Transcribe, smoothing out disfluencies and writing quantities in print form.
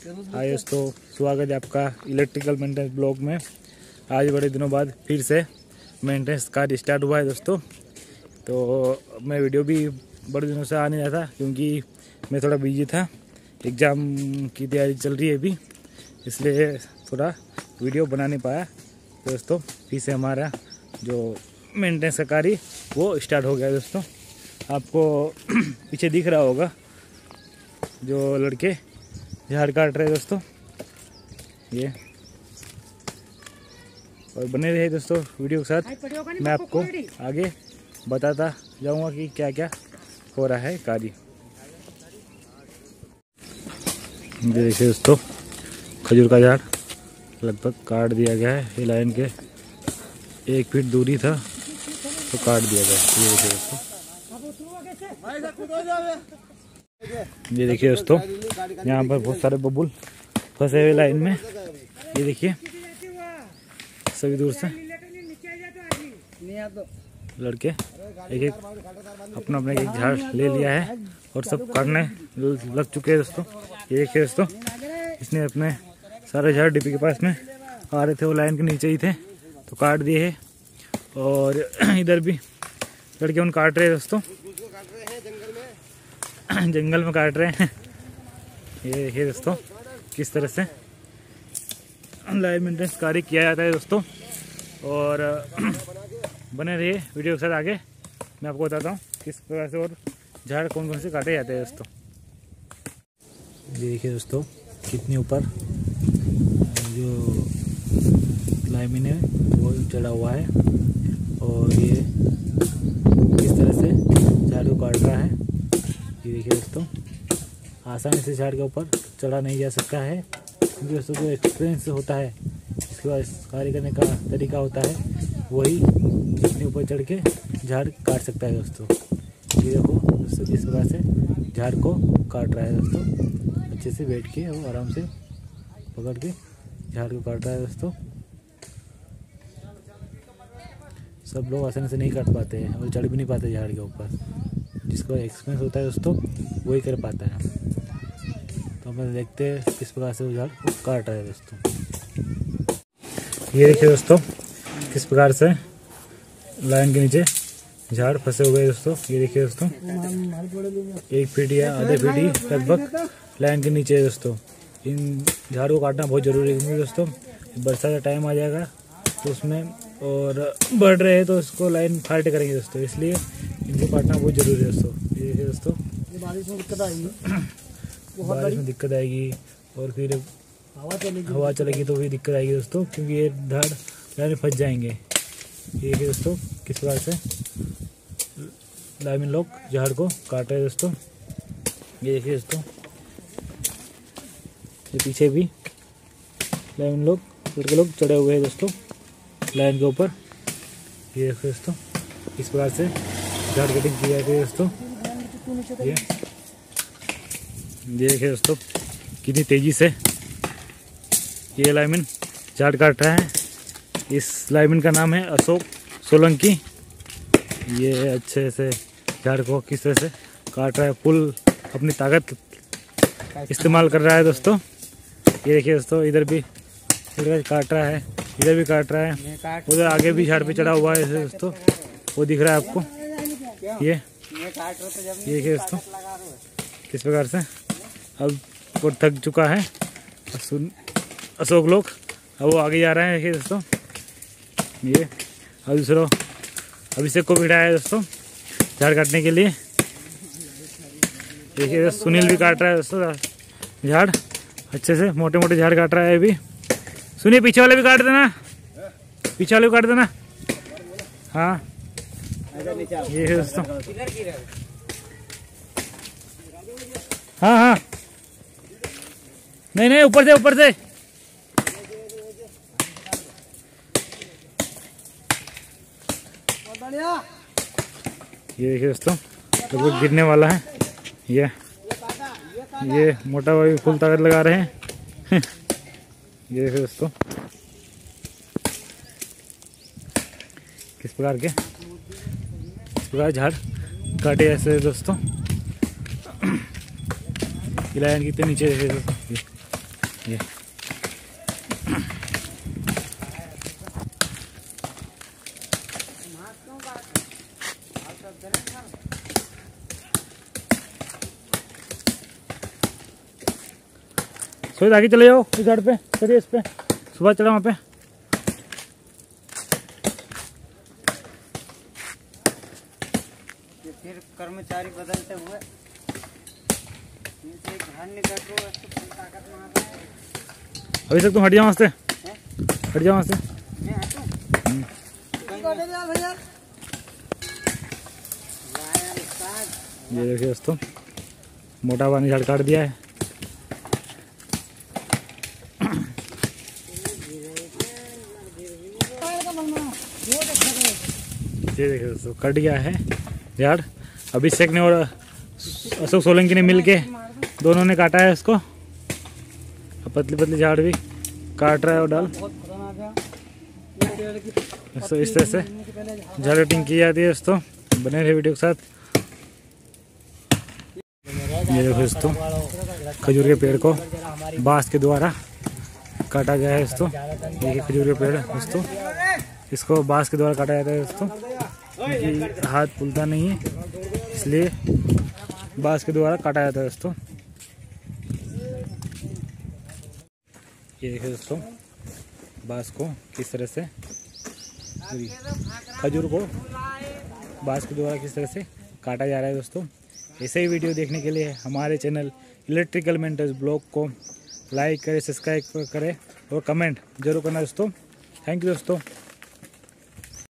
हाय दोस्तों, स्वागत है आपका इलेक्ट्रिकल मेंटेनेंस ब्लॉग में। आज बड़े दिनों बाद फिर से मेंटेनेंस कार्य स्टार्ट हुआ है दोस्तों। तो मैं वीडियो भी बड़े दिनों से आ नहीं रहा था क्योंकि मैं थोड़ा बिजी था, एग्ज़ाम की तैयारी चल रही है अभी, इसलिए थोड़ा वीडियो बना नहीं पाया। तो दोस्तों फिर से हमारा जो मेंटेनेंस का कार्य वो स्टार्ट हो गया है दोस्तों। आपको पीछे दिख रहा होगा जो लड़के झाड़ काट रहे हैं दोस्तों, ये। और बने रहे दोस्तों वीडियो के साथ, मैं आपको आगे बताता जाऊंगा कि क्या क्या हो रहा है कार्य। देखिए दोस्तों, खजूर का झाड़ लगभग काट दिया गया है। ये लाइन के 1 फीट दूरी था तो काट दिया गया। ये देखिए दोस्तों, ये देखिए दोस्तों, यहाँ पर बहुत सारे बबुल फंसे हुए लाइन में। ये देखिए सभी दूर से लड़के एक एक अपना एक झाड़ ले लिया है और सब काटने लग चुके हैं दोस्तों। ये देखिए दोस्तों, इसने अपने सारे झाड़ डीपी के पास में आ रहे थे, वो लाइन के नीचे ही थे तो काट दिए है। और इधर भी लड़के उन काट रहे हैं दोस्तों, जंगल में काट रहे हैं। ये देखिए दोस्तों किस तरह से लाइन मेंटेनेंस कार्य किया जाता है दोस्तों। और बने रहिए वीडियो के साथ, आगे मैं आपको बताता हूँ किस प्रकार से और झाड़ कौन कौन से काटे जाते हैं दोस्तों। ये देखिए दोस्तों, कितनी ऊपर जो लाइमिन है वो चढ़ा हुआ है और ये किस तरह से झाड़ को काट रहा है। ये देखिए दोस्तों, आसानी से झाड़ के ऊपर चढ़ा नहीं जा सकता है क्योंकि दोस्तों जो एक्सपीरियंस होता है, इसके बाद कार्य करने का तरीका होता है, वही जितने ऊपर चढ़ के झाड़ काट सकता है दोस्तों। ये देखो दोस्तों किस प्रकार से झाड़ को काट रहा है दोस्तों, अच्छे से बैठ के और आराम से पकड़ के झाड़ को काट रहा है दोस्तों। सब लोग आसानी से नहीं काट पाते हैं और चढ़ भी नहीं पाते झाड़ के ऊपर। जिसको एक्सपीरियंस होता है दोस्तों वही कर पाता है। तो हम देखते हैं किस प्रकार से वो झाड़ को काट रहा है दोस्तों। ये देखिए दोस्तों किस प्रकार से लाइन के नीचे झाड़ फंसे हुए हैं दोस्तों। ये देखिए दोस्तों, 1 फीट या आधे फीट ही लगभग लाइन के नीचे है दोस्तों। इन झाड़ को काटना बहुत ज़रूरी है क्योंकि दोस्तों बरसात का टाइम आ जाएगा तो उसमें और बढ़ रहे हैं तो उसको लाइन फाल्ट करेंगे दोस्तों, इसलिए इनको काटना बहुत ज़रूरी है दोस्तों। ये देखिए दोस्तों, बारिश में दिक्कत आएगी, बारिश में दिक्कत आएगी और फिर हवा चलेगी तो भी दिक्कत आएगी दोस्तों, क्योंकि ये झाड़ लाइन में फंस जाएंगे। ये देखिए दोस्तों किस प्रकार से लाइन लोग झाड़ को काट रहे हैं दोस्तों। ये देखिए दोस्तों, ये पीछे भी लाइन लोग लड़के लोग चढ़े हुए हैं दोस्तों लाइन के ऊपर। ये देखिए दोस्तों इस प्रकार से झाड़ कटिंग की जाती है दोस्तों। ये देखिए दोस्तों कितनी तेजी से ये लाइमन झाड़ काट रहा है। इस लाइमन का नाम है अशोक सोलंकी। ये अच्छे से झाड़ को किस तरह से काट रहा है, फुल अपनी ताकत इस्तेमाल कर रहा है दोस्तों। ये देखिए दोस्तों, इधर भी काट रहा है, इधर भी काट रहा है, उधर आगे भी झाड़ पे चढ़ा हुआ है दोस्तों, वो दिख रहा है आपको। ये देखिए दोस्तों किस प्रकार से अब वो थक चुका है अशोक लोग, अब वो आगे जा रहे हैं। देखिए दोस्तों, ये अब दूसरा अभिषेक को बिठाया है दोस्तों झाड़ काटने के लिए। देखिए दोस्तों, सुनील भी काट रहा है दोस्तों झाड़, अच्छे से मोटे मोटे झाड़ काट रहा है अभी। सुनिए, पीछे वाले भी काट देना, पीछे वाले भी काट देना। हाँ ये है दोस्तों, हाँ हाँ, नहीं नहीं, ऊपर से ऊपर से। ये देखिए दोस्तों, लगभग गिरने वाला है। ये मोटा भाई फुल ताकत लगा रहे हैं। ये देखिए दोस्तों किस प्रकार के झाड़ काटे ऐसे दोस्तों। लाइन कितने नीचे देखे दोस्तों, ये सोच आगे चले जाओ इस झाड़ पे, चलिए इस पे, सुबह चला वहाँ पे। फिर कर्मचारी बदलते हुए घर निकल ताकत मारता है। अभी तक तुम हट जाओ वहाँ से, हट जाओ वहाँ से। ये देखिए दोस्तों, मोटा पानी झाड़ काट दिया है। ये देखिए दोस्तों, कट गया है झाड़। अभिषेक ने और अशोक सोलंकी ने मिलके दोनों ने काटा है इसको। पतली पतली झाड़ भी काट रहा है और डाल। इस तरह से झाड़ कटिंग की जाती है दोस्तों। बने रहे वीडियो के साथ। ये देखो दोस्तों, खजूर के पेड़ को बांस के द्वारा काटा गया है दोस्तों। देखिए खजूर के पेड़ दोस्तों, इसको बांस के द्वारा काटा जाता है दोस्तों, क्योंकि हाथ पुलता नहीं है, इसलिए बांस के द्वारा काटा जाता है दोस्तों। ये देखिए दोस्तों, बांस को किस तरह से, खजूर को बांस के द्वारा किस तरह से काटा जा रहा है दोस्तों। ऐसे ही वीडियो देखने के लिए हमारे चैनल इलेक्ट्रिकल मेंटर्स ब्लॉग को लाइक करें, सब्सक्राइब करें और कमेंट जरूर करना दोस्तों। थैंक यू दोस्तों।